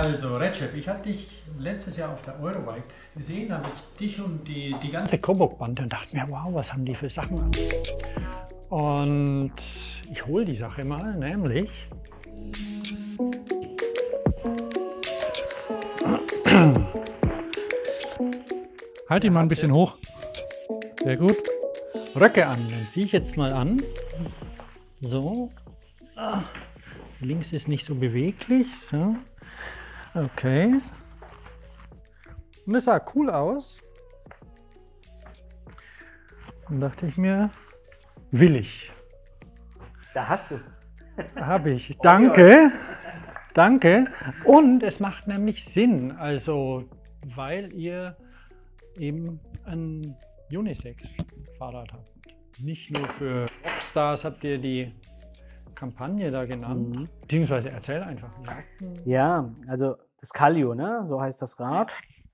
Also Recep, ich habe dich letztes Jahr auf der Eurobike gesehen, habe ich dich und die ganze Coburg-Bande und dachte mir, wow, was haben die für Sachen an? Und ich hole die Sache mal, nämlich halt ihn mal ein bisschen hoch. Sehr gut. Röcke an, dann ziehe ich jetzt mal an. So. Links ist nicht so beweglich. So. Okay. Und das sah cool aus. Dann dachte ich mir, will ich. Da hast du. Habe ich. Danke. Danke. Und es macht nämlich Sinn, also weil ihr eben ein Unisex-Fahrrad habt. Nicht nur für Rockstars habt ihr die Kampagne da genannt. Beziehungsweise erzähl einfach. Ja, also das Kallio, ne? So heißt das Rad.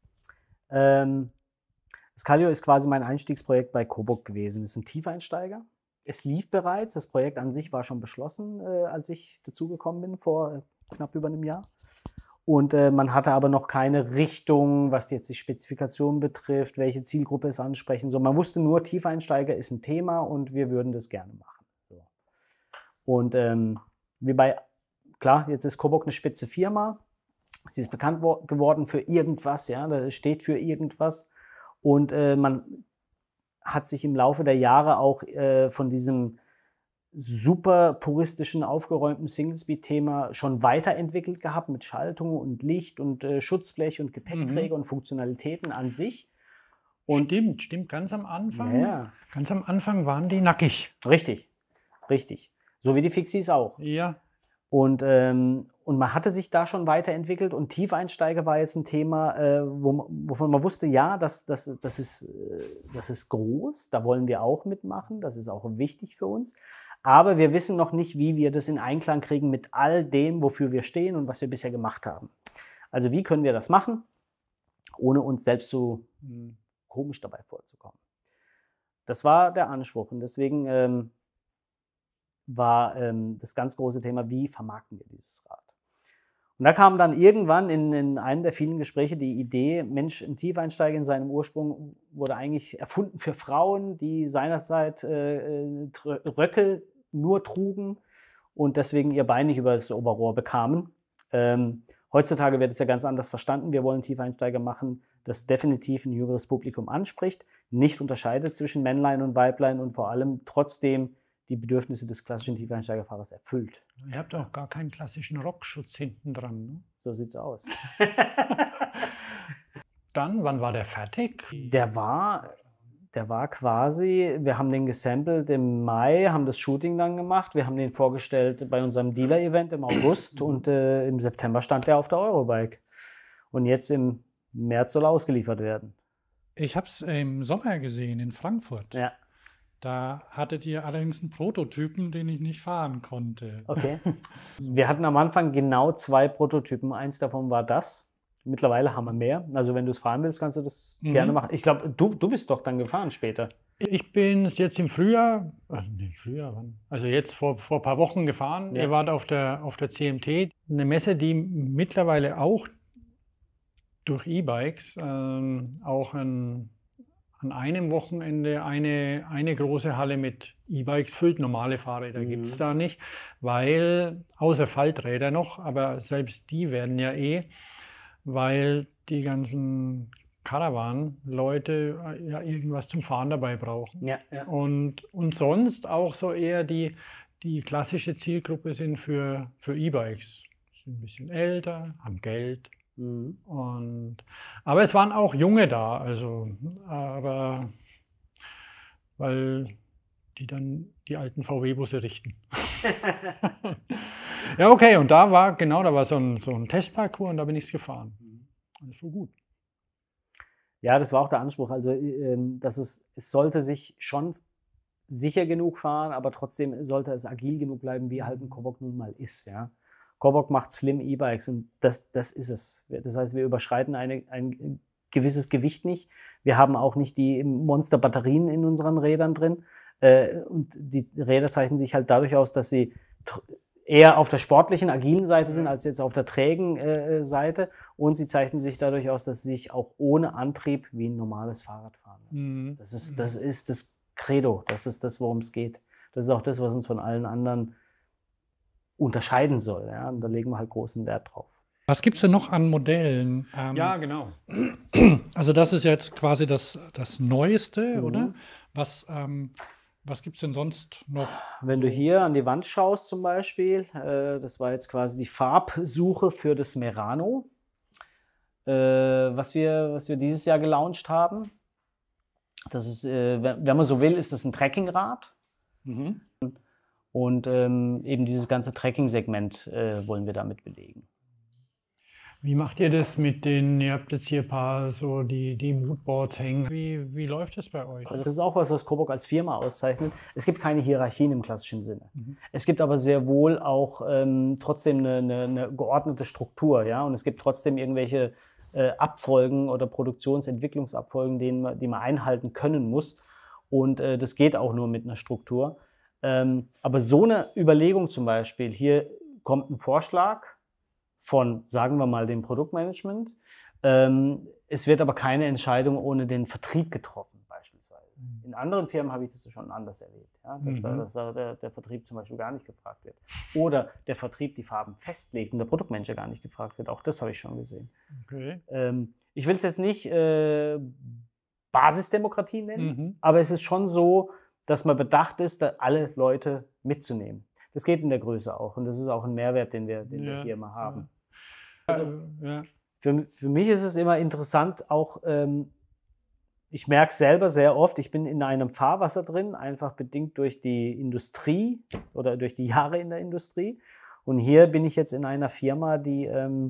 Das Kallio ist quasi mein Einstiegsprojekt bei Coburg gewesen. Das ist ein Tiefeinsteiger. Es lief bereits. Das Projekt an sich war schon beschlossen, als ich dazugekommen bin, vor knapp über einem Jahr. Und man hatte aber noch keine Richtung, was jetzt die Spezifikation betrifft, welche Zielgruppe es ansprechen soll. Man wusste nur, Tiefeinsteiger ist ein Thema und wir würden das gerne machen. So. Und klar, jetzt ist Coburg eine spitze Firma. Sie ist bekannt geworden für irgendwas, ja, das steht für irgendwas. Und man hat sich im Laufe der Jahre auch von diesem super puristischen, aufgeräumten Single-Speed-Thema schon weiterentwickelt gehabt mit Schaltung und Licht und Schutzblech und Gepäckträger und Funktionalitäten an sich. Und stimmt, ganz am Anfang. Ja. Ganz am Anfang waren die nackig. Richtig. So wie die Fixies auch. Ja. Und man hatte sich da schon weiterentwickelt und Tiefeinsteiger war jetzt ein Thema, wovon man wusste, ja, das ist groß, da wollen wir auch mitmachen, das ist auch wichtig für uns. Aber wir wissen noch nicht, wie wir das in Einklang kriegen mit all dem, wofür wir stehen und was wir bisher gemacht haben. Also wie können wir das machen, ohne uns selbst so komisch dabei vorzukommen. Das war der Anspruch und deswegen war das ganz große Thema, wie vermarkten wir dieses Rad. Und da kam dann irgendwann in einem der vielen Gespräche die Idee, Mensch, ein Tiefeinsteiger in seinem Ursprung wurde eigentlich erfunden für Frauen, die seinerzeit Röcke nur trugen und deswegen ihr Bein nicht über das Oberrohr bekamen. Heutzutage wird es ja ganz anders verstanden. Wir wollen Tiefeinsteiger machen, das definitiv ein jüngeres Publikum anspricht, nicht unterscheidet zwischen Männlein und Weiblein und vor allem trotzdem die Bedürfnisse des klassischen Tiefeinsteigerfahrers erfüllt. Ihr habt auch gar keinen klassischen Rockschutz hinten dran, ne? So sieht's aus. Dann, wann war der fertig? Der war quasi, wir haben den gesampelt im Mai, haben das Shooting dann gemacht, wir haben den vorgestellt bei unserem Dealer-Event im August und im September stand der auf der Eurobike. Und jetzt im März soll er ausgeliefert werden. Ich habe es im Sommer gesehen in Frankfurt. Ja. Da hattet ihr allerdings einen Prototypen, den ich nicht fahren konnte. Okay. Wir hatten am Anfang genau 2 Prototypen. Eins davon war das. Mittlerweile haben wir mehr. Also wenn du es fahren willst, kannst du das gerne machen. Ich glaube, du bist doch dann gefahren später. Ich bin jetzt im Frühjahr, also jetzt vor ein paar Wochen gefahren. Ja. Ihr wart auf der CMT, eine Messe, die mittlerweile auch durch E-Bikes auch an einem Wochenende eine große Halle mit E-Bikes füllt. Normale Fahrräder gibt es da nicht, weil, außer Falträder noch, aber selbst die werden ja weil die ganzen Caravan-Leute ja irgendwas zum Fahren dabei brauchen. Ja. Und sonst auch so eher die klassische Zielgruppe sind für E-Bikes. Sind ein bisschen älter, haben Geld. Aber es waren auch Junge da, weil die dann die alten VW-Busse richten. Ja, okay, und da war so ein Testparcours und da bin ich gefahren. Das war gut. Ja, das war auch der Anspruch. Also, es sollte sich schon sicher genug fahren, aber trotzdem sollte es agil genug bleiben, wie halt ein Coburg nun mal ist. Ja. Coburg macht Slim E-Bikes und das ist es. Das heißt, wir überschreiten ein gewisses Gewicht nicht. Wir haben auch nicht die Monster-Batterien in unseren Rädern drin. Und die Räder zeichnen sich halt dadurch aus, dass sie eher auf der sportlichen, agilen Seite sind, als jetzt auf der trägen Seite. Und sie zeichnen sich dadurch aus, dass sie sich auch ohne Antrieb wie ein normales Fahrrad fahren lassen. Das ist das Credo, das ist das, worum es geht. Das ist auch das, was uns von allen anderen unterscheiden soll. Ja? Und da legen wir halt großen Wert drauf. Was gibt es denn noch an Modellen? Ja, genau. Also das ist jetzt quasi das Neueste, oder? Was gibt es denn sonst noch? Wenn du hier an die Wand schaust zum Beispiel, das war jetzt quasi die Farbsuche für das Merano, was wir dieses Jahr gelauncht haben. Das ist, wenn man so will, ist das ein Trekkingrad. Und eben dieses ganze Trekking-Segment wollen wir damit belegen. Wie macht ihr das mit den, ihr habt jetzt hier ein paar so die Moodboards hängen. Wie läuft das bei euch? Das ist auch was Coburg als Firma auszeichnet. Es gibt keine Hierarchien im klassischen Sinne. Es gibt aber sehr wohl auch trotzdem eine geordnete Struktur. Ja? Und es gibt trotzdem irgendwelche Abfolgen oder Produktionsentwicklungsabfolgen, die man einhalten können muss. Und das geht auch nur mit einer Struktur. Aber so eine Überlegung zum Beispiel, hier kommt ein Vorschlag von, sagen wir mal, dem Produktmanagement. Es wird aber keine Entscheidung ohne den Vertrieb getroffen, beispielsweise. In anderen Firmen habe ich das schon anders erlebt, ja? Dass da der Vertrieb zum Beispiel gar nicht gefragt wird. Oder der Vertrieb die Farben festlegt und der Produktmanager gar nicht gefragt wird. Auch das habe ich schon gesehen. Okay. Ich will es jetzt nicht Basisdemokratie nennen, aber es ist schon so, dass man bedacht ist, da alle Leute mitzunehmen. Das geht in der Größe auch und das ist auch ein Mehrwert, den wir hier immer haben. Also, für mich ist es immer interessant, auch ich merke es selber sehr oft, ich bin in einem Fahrwasser drin, einfach bedingt durch die Industrie oder durch die Jahre in der Industrie. Und hier bin ich jetzt in einer Firma, die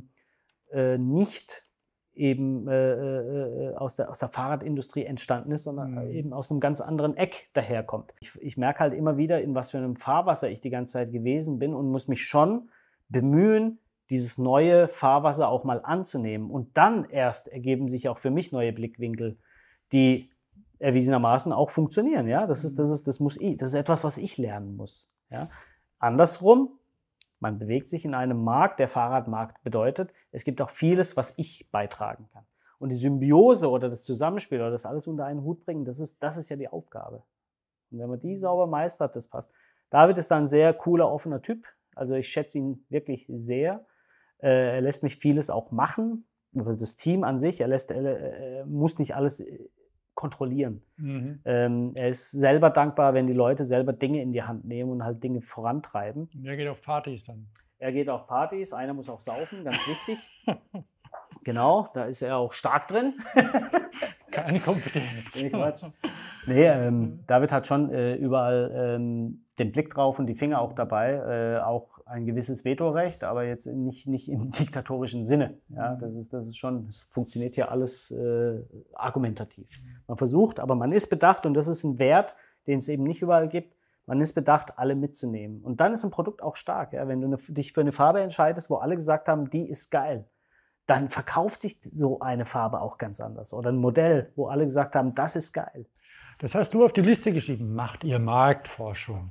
nicht eben aus der Fahrradindustrie entstanden ist, sondern eben aus einem ganz anderen Eck daherkommt. Ich merke halt immer wieder, in was für einem Fahrwasser ich die ganze Zeit gewesen bin und muss mich schon bemühen, dieses neue Fahrwasser auch mal anzunehmen. Und dann erst ergeben sich auch für mich neue Blickwinkel, die erwiesenermaßen auch funktionieren. Ja? Das ist etwas, was ich lernen muss. Ja? Andersrum, man bewegt sich in einem Markt, der Fahrradmarkt bedeutet, es gibt auch vieles, was ich beitragen kann. Und die Symbiose oder das Zusammenspiel oder das alles unter einen Hut bringen, das ist ja die Aufgabe. Und wenn man die sauber meistert, das passt. David ist da ein sehr cooler, offener Typ. Also ich schätze ihn wirklich sehr. Er lässt mich vieles auch machen, das Team an sich. Er muss nicht alles kontrollieren. Er ist selber dankbar, wenn die Leute selber Dinge in die Hand nehmen und halt Dinge vorantreiben. Er geht auf Partys dann. Er geht auf Partys, einer muss auch saufen, ganz wichtig. Genau, da ist er auch stark drin. Keine Kompetenz. Nee, Quatsch. Nee, David hat schon überall den Blick drauf und die Finger auch dabei, auch ein gewisses Vetorecht, aber jetzt nicht im diktatorischen Sinne. Ja, das ist schon, es funktioniert ja alles argumentativ. Man versucht, aber man ist bedacht und das ist ein Wert, den es eben nicht überall gibt. Man ist bedacht, alle mitzunehmen. Und dann ist ein Produkt auch stark. Ja? Wenn du dich für eine Farbe entscheidest, wo alle gesagt haben, die ist geil, dann verkauft sich so eine Farbe auch ganz anders. Oder ein Modell, wo alle gesagt haben, das ist geil. Das hast du auf die Liste geschrieben. Macht ihr Marktforschung?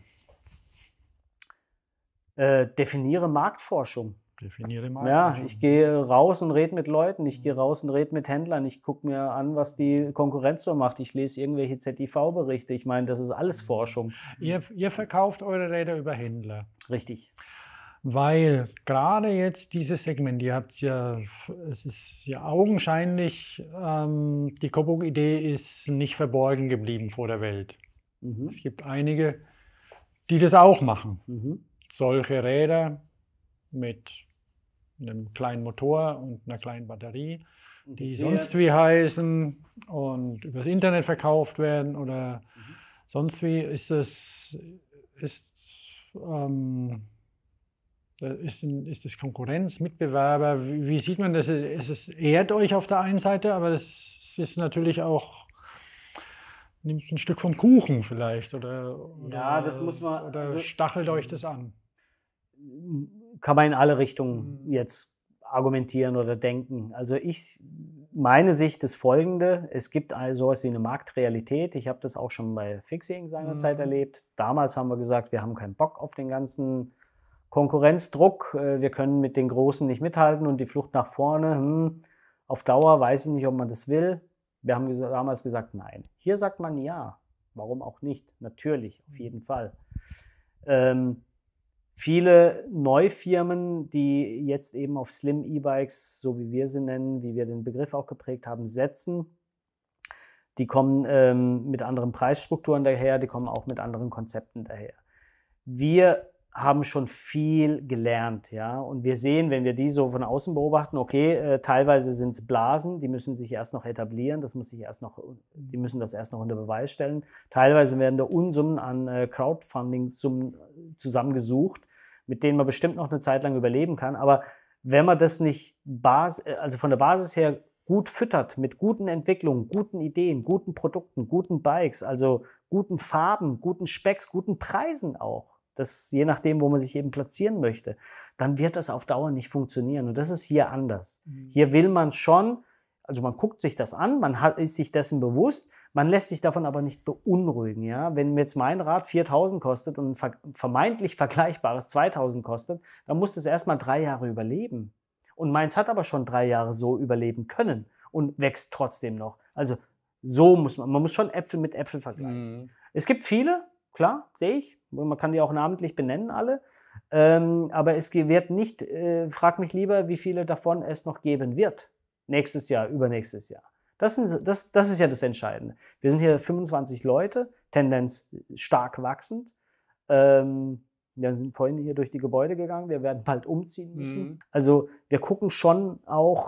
Definiere Marktforschung. Definiere Marktforschung. Ja, ich gehe raus und rede mit Leuten, ich gehe raus und rede mit Händlern, ich gucke mir an, was die Konkurrenz so macht, ich lese irgendwelche ZIV-Berichte, ich meine, das ist alles Forschung. Ihr verkauft eure Räder über Händler. Richtig. Weil gerade jetzt dieses Segment, es ist ja augenscheinlich, die Coburg-Idee ist nicht verborgen geblieben vor der Welt. Es gibt einige, die das auch machen. Solche Räder mit einem kleinen Motor und einer kleinen Batterie, die sonst wie heißen und übers Internet verkauft werden oder sonst wie ist das Konkurrenz, Mitbewerber? Wie sieht man das? Es ehrt euch auf der einen Seite, aber es ist natürlich auch, nimmt ein Stück vom Kuchen vielleicht oder ja, das muss man, oder also, stachelt euch das an? Kann man in alle Richtungen jetzt argumentieren oder denken. Also meine Sicht ist folgende, es gibt also sowas wie eine Marktrealität. Ich habe das auch schon bei Fixing seinerzeit erlebt. Damals haben wir gesagt, wir haben keinen Bock auf den ganzen Konkurrenzdruck, wir können mit den Großen nicht mithalten und die Flucht nach vorne, auf Dauer weiß ich nicht, ob man das will. Wir haben damals gesagt, nein. Hier sagt man ja. Warum auch nicht? Natürlich, auf jeden Fall. Viele Neufirmen, die jetzt eben auf Slim E-Bikes, so wie wir sie nennen, wie wir den Begriff auch geprägt haben, setzen, die kommen mit anderen Preisstrukturen daher, die kommen auch mit anderen Konzepten daher. Wir haben schon viel gelernt, ja, und wir sehen, wenn wir die so von außen beobachten, okay, teilweise sind es Blasen, die müssen sich erst noch etablieren, die müssen das erst noch unter Beweis stellen. Teilweise werden da Unsummen an Crowdfunding-Summen zusammengesucht, mit denen man bestimmt noch eine Zeit lang überleben kann, aber wenn man das nicht also von der Basis her gut füttert mit guten Entwicklungen, guten Ideen, guten Produkten, guten Bikes, also guten Farben, guten Specks, guten Preisen auch, das je nachdem, wo man sich eben platzieren möchte, dann wird das auf Dauer nicht funktionieren. Und das ist hier anders. Hier will man schon, also man guckt sich das an, ist sich dessen bewusst, man lässt sich davon aber nicht beunruhigen. Ja? Wenn jetzt mein Rad 4.000 kostet und ein vermeintlich vergleichbares 2.000 kostet, dann muss es erstmal 3 Jahre überleben. Und meins hat aber schon 3 Jahre so überleben können und wächst trotzdem noch. Also so muss man muss schon Äpfel mit Äpfel vergleichen. Es gibt viele, klar, sehe ich. Man kann die auch namentlich benennen, alle. Aber es wird nicht, frag mich lieber, wie viele davon es noch geben wird. Nächstes Jahr, übernächstes Jahr. Das ist ja das Entscheidende. Wir sind hier 25 Leute, Tendenz stark wachsend. Wir sind vorhin hier durch die Gebäude gegangen, wir werden bald umziehen müssen. Also wir gucken schon auch,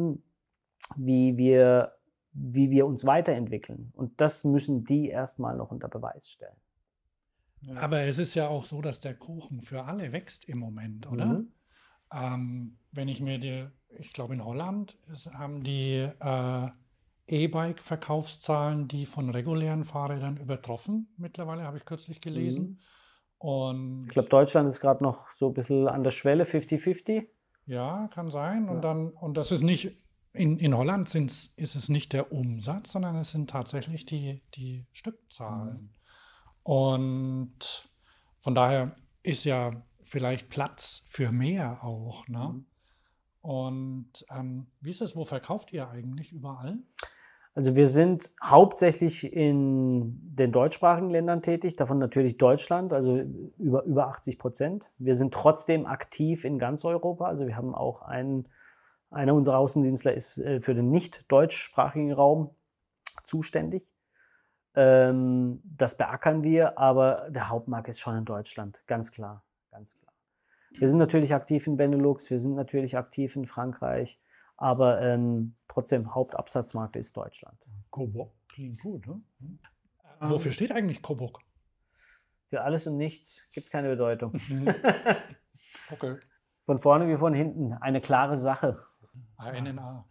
wie wir uns weiterentwickeln. Und das müssen die erstmal noch unter Beweis stellen. Ja. Aber es ist ja auch so, dass der Kuchen für alle wächst im Moment, oder? Wenn ich mir ich glaube in Holland haben die E-Bike-Verkaufszahlen die von regulären Fahrrädern übertroffen. Mittlerweile habe ich kürzlich gelesen. Und ich glaube, Deutschland ist gerade noch so ein bisschen an der Schwelle, 50-50. Ja, kann sein. Ja. Und das ist nicht, in Holland ist es nicht der Umsatz, sondern es sind tatsächlich die Stückzahlen. Und von daher ist ja vielleicht Platz für mehr auch. Ne? Und wie ist es, wo verkauft ihr eigentlich überall? Also wir sind hauptsächlich in den deutschsprachigen Ländern tätig, davon natürlich Deutschland, also über 80%. Wir sind trotzdem aktiv in ganz Europa, also wir haben auch einer unserer Außendienstler ist für den nicht deutschsprachigen Raum zuständig. Das beackern wir, aber der Hauptmarkt ist schon in Deutschland, ganz klar, ganz klar. Wir sind natürlich aktiv in Benelux, wir sind natürlich aktiv in Frankreich, aber trotzdem Hauptabsatzmarkt ist Deutschland. Coburg klingt gut, ne? Wofür steht eigentlich Coburg? Für alles und nichts, gibt keine Bedeutung. Okay. Von vorne wie von hinten, eine klare Sache. ANNA.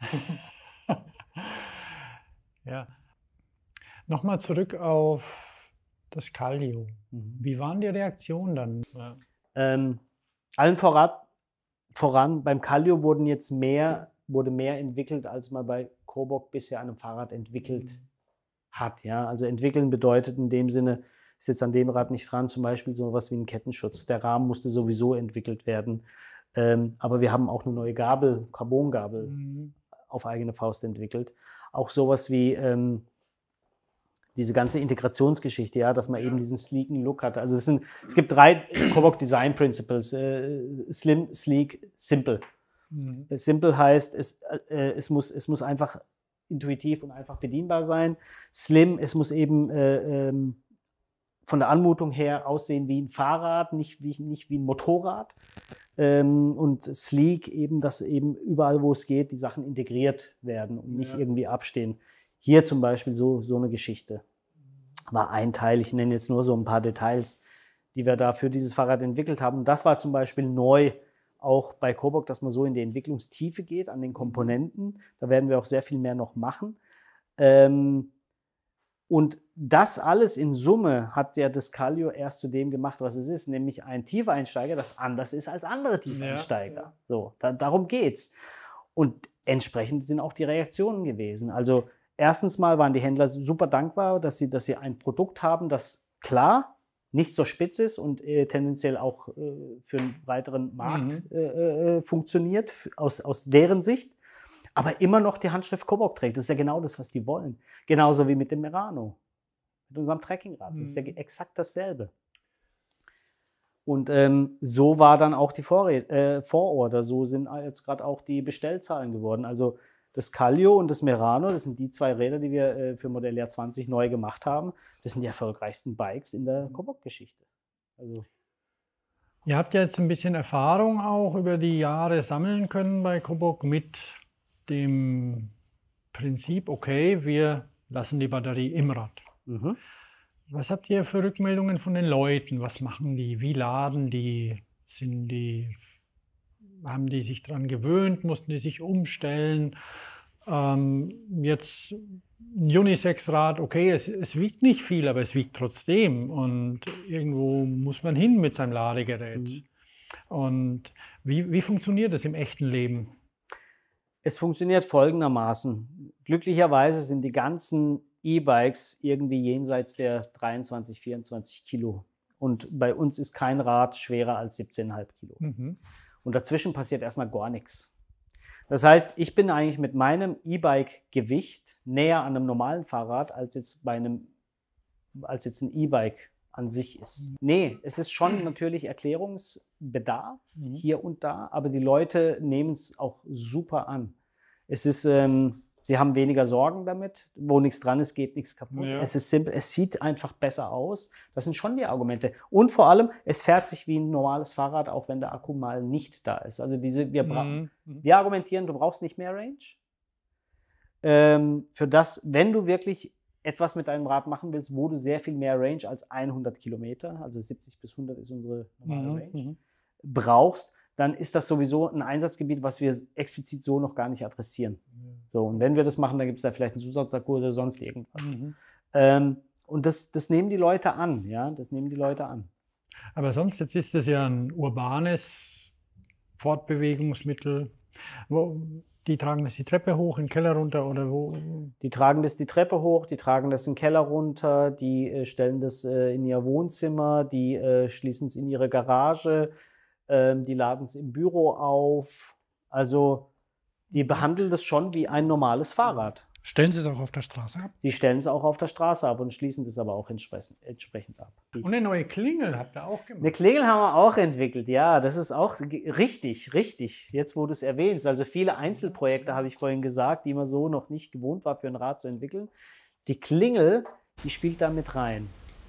Ja. Nochmal zurück auf das Kallio. Wie waren die Reaktionen dann? Allen voran beim Kallio wurde mehr entwickelt, als man bei Coburg bisher an einem Fahrrad entwickelt hat. Ja? Also entwickeln bedeutet in dem Sinne, ist jetzt an dem Rad nicht dran, zum Beispiel so etwas wie ein Kettenschutz. Der Rahmen musste sowieso entwickelt werden. Aber wir haben auch eine neue Gabel, Carbongabel, auf eigene Faust entwickelt. Auch sowas wie diese ganze Integrationsgeschichte, ja, dass man eben diesen sleeken Look hat. Also es gibt 3 Coburg Design Principles. Slim, Sleek, Simple. Simple heißt, es muss einfach intuitiv und einfach bedienbar sein. Slim, es muss eben von der Anmutung her aussehen wie ein Fahrrad, nicht wie ein Motorrad. Und Sleek eben, dass eben überall, wo es geht, die Sachen integriert werden und nicht irgendwie abstehen. Hier zum Beispiel so eine Geschichte war ein Teil. Ich nenne jetzt nur so ein paar Details, die wir da für dieses Fahrrad entwickelt haben. Und das war zum Beispiel neu auch bei Coburg, dass man so in die Entwicklungstiefe geht an den Komponenten. Da werden wir auch sehr viel mehr noch machen. Und das alles in Summe hat ja das Kallio erst zu dem gemacht, was es ist, nämlich ein Tiefeinsteiger, das anders ist als andere Tiefeinsteiger. Ja. So, darum geht's. Und entsprechend sind auch die Reaktionen gewesen. Also erstens mal waren die Händler super dankbar, dass sie ein Produkt haben, das klar nicht so spitz ist und tendenziell auch für einen breiteren Markt funktioniert, aus deren Sicht, aber immer noch die Handschrift Kobok trägt. Das ist ja genau das, was die wollen. Genauso wie mit dem Merano, mit unserem Trekkingrad. Das ist ja exakt dasselbe. Und so war dann auch die Vororder, so sind jetzt gerade auch die Bestellzahlen geworden. Also das Kallio und das Merano, das sind die 2 Räder, die wir für Modelljahr 20 neu gemacht haben. Das sind die erfolgreichsten Bikes in der Kobok-Geschichte. Also ihr habt ja jetzt ein bisschen Erfahrung auch über die Jahre sammeln können bei Kobok mit dem Prinzip, okay, wir lassen die Batterie im Rad. Was habt ihr für Rückmeldungen von den Leuten? Was machen die? Wie laden die? Haben die sich daran gewöhnt? Mussten die sich umstellen? Jetzt ein Unisex-Rad, okay, es wiegt nicht viel, aber es wiegt trotzdem. Und irgendwo muss man hin mit seinem Ladegerät. Und wie funktioniert das im echten Leben? Es funktioniert folgendermaßen. Glücklicherweise sind die ganzen E-Bikes irgendwie jenseits der 23, 24 Kilo. Und bei uns ist kein Rad schwerer als 17,5 Kilo. Und dazwischen passiert erstmal gar nichts. Das heißt, ich bin eigentlich mit meinem E-Bike-Gewicht näher an einem normalen Fahrrad, als jetzt ein E-Bike an sich ist. Nee, es ist schon natürlich Erklärungsbedarf hier und da, aber die Leute nehmen es auch super an. Es ist, sie haben weniger Sorgen damit, wo nichts dran ist, geht nichts kaputt. Ja. Es ist simpel, es sieht einfach besser aus. Das sind schon die Argumente. Und vor allem, es fährt sich wie ein normales Fahrrad, auch wenn der Akku mal nicht da ist. Also wir argumentieren, du brauchst nicht mehr Range. Für das, wenn du wirklich etwas mit deinem Rad machen willst, wo du sehr viel mehr Range als 100 Kilometer, also 70 bis 100 ist unsere normale Range, brauchst, dann ist das sowieso ein Einsatzgebiet, was wir explizit so noch gar nicht adressieren. So, und wenn wir das machen, dann gibt es da vielleicht einen Zusatzakku oder sonst irgendwas. Und das nehmen die Leute an, ja, das nehmen die Leute an. Aber sonst, jetzt ist es ja ein urbanes Fortbewegungsmittel. Die tragen das die Treppe hoch, in den Keller runter oder wo? Die tragen das die Treppe hoch, die tragen das in den Keller runter, die stellen das in ihr Wohnzimmer, die schließen es in ihre Garage, die laden es im Büro auf. Also die behandeln das schon wie ein normales Fahrrad. Stellen Sie es auch auf der Straße ab? Sie stellen es auch auf der Straße ab und schließen das aber auch entsprechend ab. Und eine neue Klingel habt ihr auch gemacht? Eine Klingel haben wir auch entwickelt, ja, das ist auch richtig, jetzt wo du es erwähnst. Also viele Einzelprojekte, habe ich vorhin gesagt, die man so noch nicht gewohnt war, für ein Rad zu entwickeln. Die Klingel, die spielt da mit rein.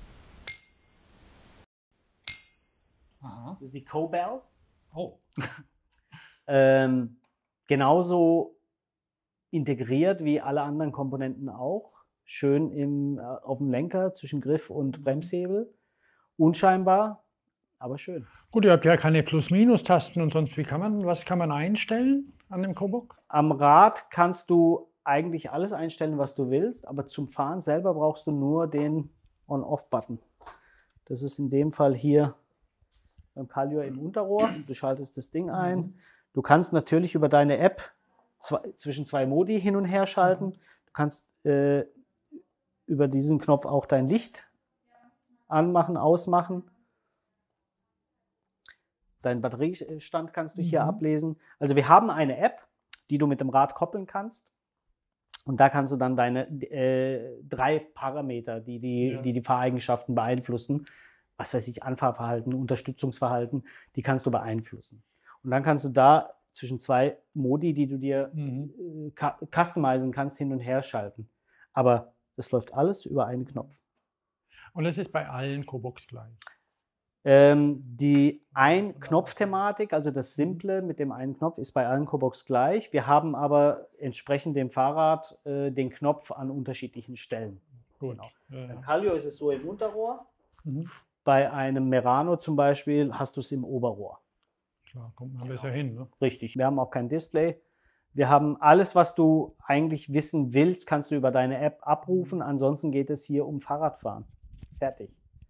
Aha. Das ist die Cobell. Oh. Genauso integriert wie alle anderen Komponenten auch. Schön auf dem Lenker zwischen Griff und Bremshebel. Unscheinbar, aber schön. Gut, ihr habt ja keine Plus-Minus-Tasten und sonst. Was kann man einstellen an dem Kobok? Am Rad kannst du eigentlich alles einstellen, was du willst, aber zum Fahren selber brauchst du nur den On-Off-Button. Das ist in dem Fall hier beim Kallio im Unterrohr. Du schaltest das Ding ein. Du kannst natürlich über deine App zwischen 2 Modi hin und her schalten. Du kannst über diesen Knopf auch dein Licht anmachen, ausmachen. Deinen Batteriestand kannst du hier ablesen. Also wir haben eine App, die du mit dem Rad koppeln kannst. Und da kannst du dann deine 3 Parameter, die Fahreigenschaften beeinflussen, was weiß ich, Anfahrverhalten, Unterstützungsverhalten, die kannst du beeinflussen. Und dann kannst du da zwischen 2 Modi, die du dir customizen kannst, hin und her schalten. Aber das läuft alles über einen Knopf. Und das ist bei allen Koboks gleich? Die Ein-Knopf-Thematik, also das Simple mit dem einen Knopf, ist bei allen Koboks gleich. Wir haben aber entsprechend dem Fahrrad den Knopf an unterschiedlichen Stellen. Gut. Genau. Beim Kallio ist es so im Unterrohr. Bei einem Merano zum Beispiel hast du es im Oberrohr. Klar, kommt man besser hin. Ne? Richtig. Wir haben auch kein Display. Wir haben alles, was du eigentlich wissen willst, kannst du über deine App abrufen. Ansonsten geht es hier um Fahrradfahren. Fertig.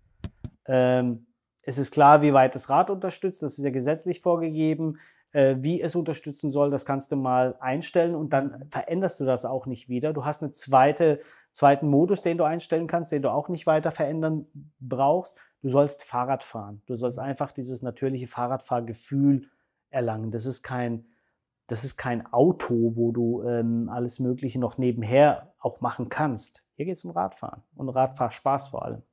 Es ist klar, wie weit das Rad unterstützt. Das ist ja gesetzlich vorgegeben. Wie es unterstützen soll, das kannst du mal einstellen und dann veränderst du das auch nicht wieder. Du hast einen zweiten Modus, den du einstellen kannst, den du auch nicht weiter verändern brauchst. Du sollst Fahrrad fahren. Du sollst einfach dieses natürliche Fahrradfahrgefühl erlangen. Das ist kein Auto, wo du alles Mögliche noch nebenher auch machen kannst. Hier geht es um Radfahren und Radfahrspaß vor allem.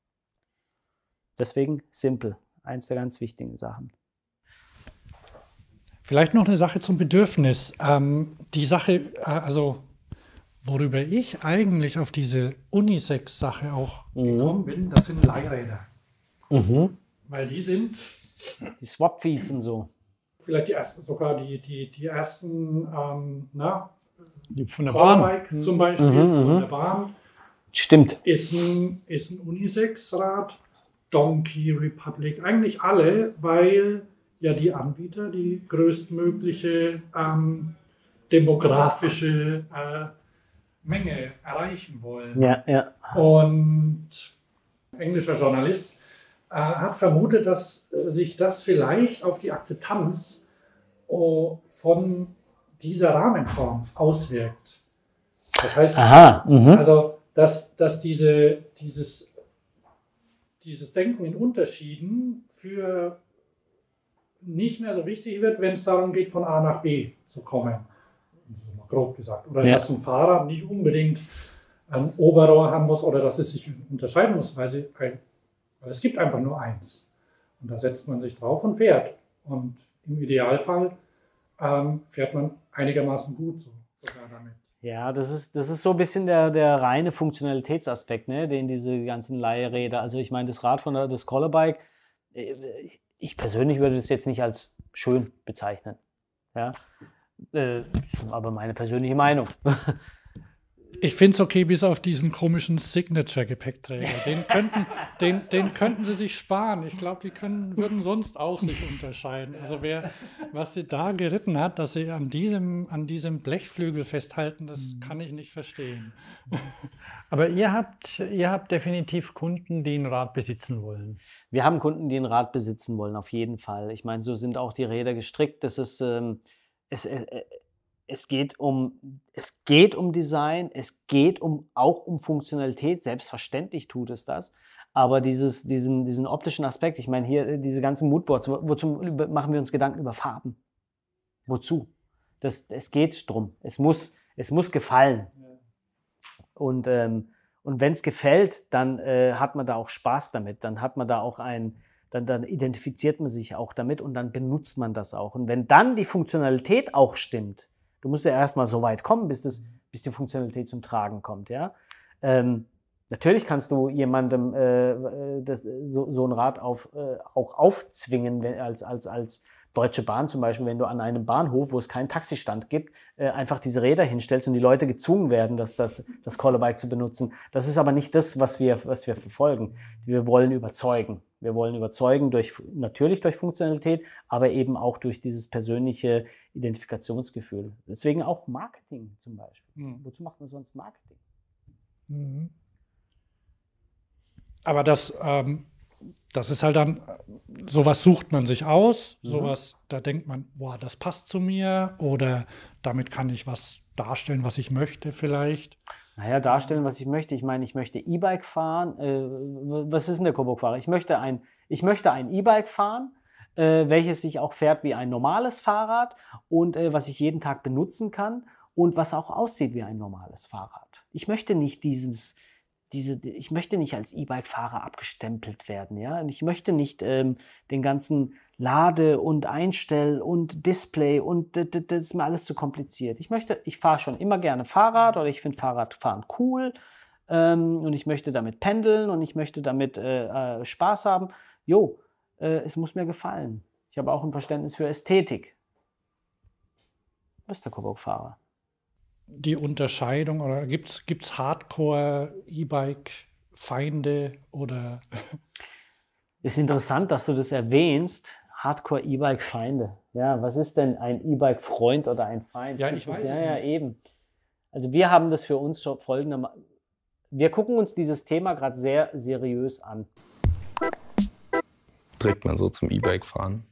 Deswegen simpel. Eins der ganz wichtigen Sachen. Vielleicht noch eine Sache zum Bedürfnis. Die Sache, also worüber ich eigentlich auf diese Unisex-Sache auch gekommen bin, das sind Leihräder. Weil die sind die Swap-Feeds und so. Vielleicht die ersten, sogar die ersten, Die von der Powerbike Bahn. zum Beispiel, von der Bahn. Stimmt. Ist ein Unisex-Rad, Donkey, Republic, eigentlich alle, weil ja die Anbieter die größtmögliche demografische Menge erreichen wollen. Ja. Und ein englischer Journalist hat vermutet, dass sich das vielleicht auf die Akzeptanz von dieser Rahmenform auswirkt. Das heißt, also, dass dieses Denken in Unterschieden für nicht mehr so wichtig wird, wenn es darum geht, von A nach B zu kommen. Mal grob gesagt. Oder dass ein Fahrrad nicht unbedingt ein Oberrohr haben muss oder dass es sich unterscheiden muss, weil es gibt einfach nur eins. Und da setzt man sich drauf und fährt. Und im Idealfall fährt man einigermaßen gut sogar damit. Ja, das ist so ein bisschen der reine Funktionalitätsaspekt, ne, den diese ganzen Leihräder, also ich meine, das Rad von das Collarbike, ich persönlich würde das jetzt nicht als schön bezeichnen. Ja? Aber meine persönliche Meinung. Ich finde es okay, bis auf diesen komischen Signature-Gepäckträger. Den könnten sie sich sparen. Ich glaube, würden sonst auch sich unterscheiden. Also was sie da geritten hat, dass sie an diesem Blechflügel festhalten, das kann ich nicht verstehen. Aber ihr habt definitiv Kunden, die ein Rad besitzen wollen. Wir haben Kunden, die ein Rad besitzen wollen, auf jeden Fall. Ich meine, so sind auch die Räder gestrickt. Das ist es geht um Design, es geht auch um Funktionalität, selbstverständlich tut es das, aber diesen optischen Aspekt, ich meine hier diese ganzen Moodboards, wozu machen wir uns Gedanken über Farben? Wozu? Es geht drum, es muss gefallen. Und wenn es gefällt, dann hat man da auch Spaß damit, dann hat man da auch dann identifiziert man sich auch damit und dann benutzt man das auch. Und wenn dann die Funktionalität auch stimmt, du musst ja erstmal so weit kommen, bis die Funktionalität zum Tragen kommt. Ja? Natürlich kannst du jemandem so ein Rad auch aufzwingen, als Deutsche Bahn zum Beispiel, wenn du an einem Bahnhof, wo es keinen Taxistand gibt, einfach diese Räder hinstellst und die Leute gezwungen werden, das Collarbike zu benutzen. Das ist aber nicht das, was wir verfolgen. Wir wollen überzeugen. Wir wollen überzeugen natürlich durch Funktionalität, aber eben auch durch dieses persönliche Identifikationsgefühl. Deswegen auch Marketing zum Beispiel. Wozu macht man sonst Marketing? Aber das ist halt dann, sowas sucht man sich aus, sowas, da denkt man, boah, das passt zu mir oder damit kann ich was darstellen, was ich möchte vielleicht. Naja, darstellen, was ich möchte. Ich meine, ich möchte E-Bike fahren. Was ist denn der Coburg-Fahrer? Ich möchte ein E-Bike fahren, welches sich auch fährt wie ein normales Fahrrad und was ich jeden Tag benutzen kann und was auch aussieht wie ein normales Fahrrad. Ich möchte nicht ich möchte nicht als E-Bike-Fahrer abgestempelt werden, ja. Und ich möchte nicht den ganzen Lade- und Einstell- und Display und das ist mir alles zu kompliziert. Ich fahre schon immer gerne Fahrrad oder ich finde Fahrradfahren cool und ich möchte damit pendeln und ich möchte damit Spaß haben. Es muss mir gefallen. Ich habe auch ein Verständnis für Ästhetik. Was ist der Coburg-Fahrer? Die Unterscheidung oder gibt's Hardcore-E-Bike-Feinde oder? Ist interessant, dass du das erwähnst. Hardcore-E-Bike-Feinde. Ja, was ist denn ein E-Bike-Freund oder ein Feind? Ja, ich weiß es nicht. Ja, eben. Also wir haben das für uns schon folgendermaßen. Wir gucken uns dieses Thema gerade sehr seriös an. Trägt man so zum E-Bike fahren?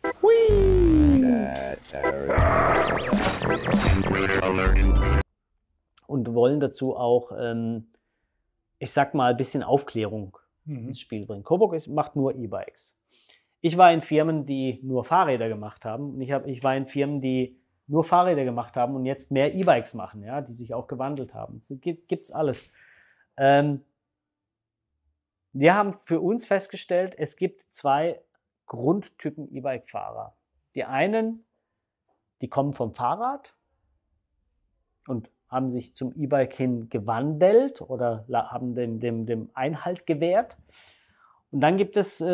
Und wollen dazu auch, ich sag mal, ein bisschen Aufklärung ins Spiel bringen. Coburg macht nur E-Bikes. Ich war in Firmen, die nur Fahrräder gemacht haben. Und ich war in Firmen, die nur Fahrräder gemacht haben und jetzt mehr E-Bikes machen, ja, die sich auch gewandelt haben. Es gibt's alles. Wir haben für uns festgestellt, es gibt 2 Grundtypen E-Bike-Fahrer. Die einen, die kommen vom Fahrrad und haben sich zum E-Bike hin gewandelt oder haben dem Einhalt gewährt. Und dann gibt es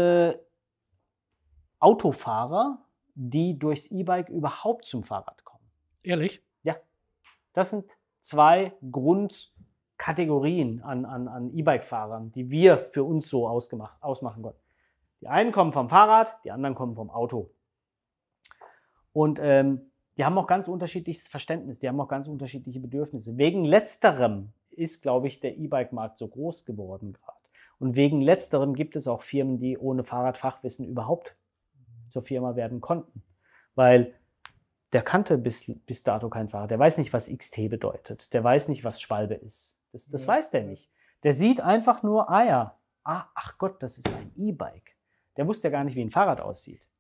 Autofahrer, die durchs E-Bike überhaupt zum Fahrrad kommen. Ehrlich? Ja, das sind 2 Grundkategorien an E-Bike-Fahrern, die wir für uns so ausmachen konnten. Die einen kommen vom Fahrrad, die anderen kommen vom Auto. Und die haben auch ganz unterschiedliches Verständnis, die haben auch ganz unterschiedliche Bedürfnisse. Wegen letzterem ist, glaube ich, der E-Bike-Markt so groß geworden gerade. Und wegen letzterem gibt es auch Firmen, die ohne Fahrradfachwissen überhaupt zur Firma werden konnten. Weil der kannte bis dato kein Fahrrad. Der weiß nicht, was XT bedeutet. Der weiß nicht, was Schwalbe ist. Das weiß der nicht. Der sieht einfach nur, ach Gott, das ist ein E-Bike. Der wusste ja gar nicht, wie ein Fahrrad aussieht.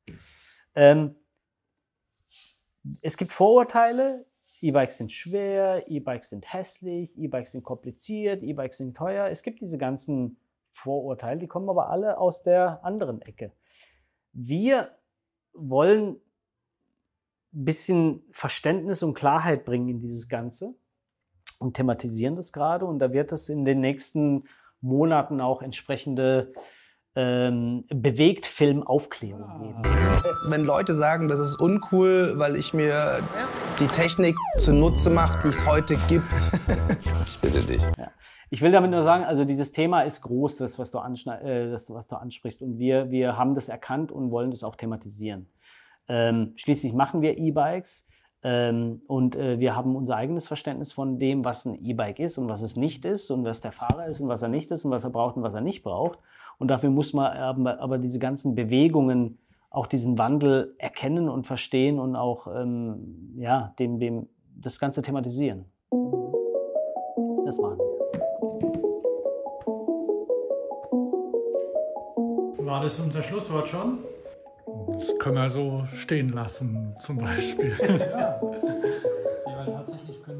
Es gibt Vorurteile. E-Bikes sind schwer, E-Bikes sind hässlich, E-Bikes sind kompliziert, E-Bikes sind teuer. Es gibt diese ganzen Vorurteile, die kommen aber alle aus der anderen Ecke. Wir wollen ein bisschen Verständnis und Klarheit bringen in dieses Ganze und thematisieren das gerade. Und da wird es in den nächsten Monaten auch entsprechende Bewegtfilm-Aufklärung geben. Wenn Leute sagen, das ist uncool, weil ich mir die Technik zunutze mache, die es heute gibt, ich bitte dich. Ja. Ich will damit nur sagen, also dieses Thema ist groß, das, was du ansprichst. Und wir haben das erkannt und wollen das auch thematisieren. Schließlich machen wir E-Bikes und wir haben unser eigenes Verständnis von dem, was ein E-Bike ist und was es nicht ist und was der Fahrer ist und was er nicht ist und was er braucht und was er nicht braucht. Und dafür muss man aber diese ganzen Bewegungen, auch diesen Wandel erkennen und verstehen und auch das Ganze thematisieren. Das machen wir. War das unser Schlusswort schon? Das können wir so stehen lassen, zum Beispiel. Ja, weil tatsächlich können